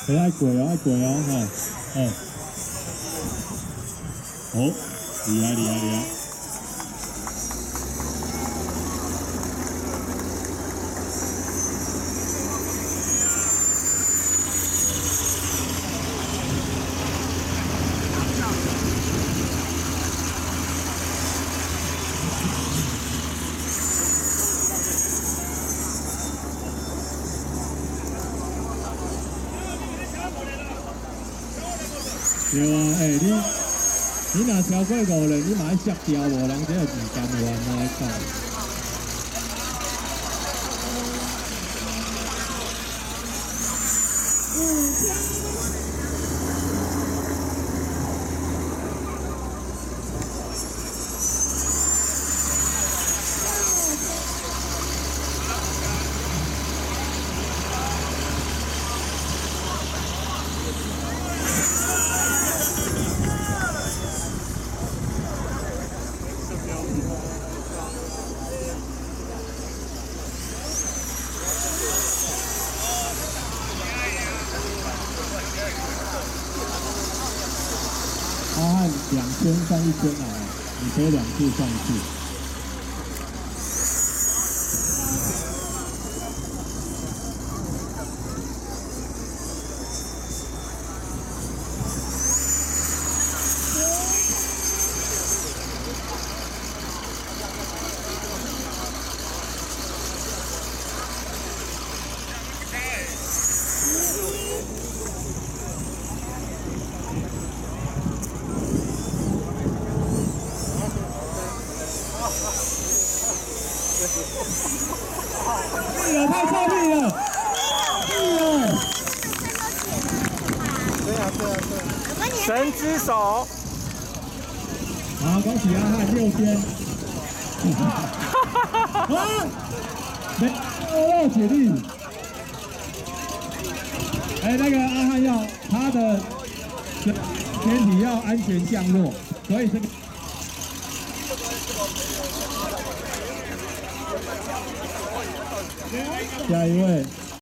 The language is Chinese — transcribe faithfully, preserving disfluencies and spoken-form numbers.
哎，爱过哦，爱过哦，哈，哦，哦，厉害厉害厉害！对啊，哎、欸，你你若超过五人，你嘛要削掉无？人这有时间有安怎来讲？ 五天。 他按两千上一千啊，你可以两次上去。屁了，太臭屁了！屁了！ 对啊对啊对啊！神之手。 好，恭喜阿汉六天。啊！没二姐弟。哎，那个阿汉要他的天体要安全降落，所以这个。下一位。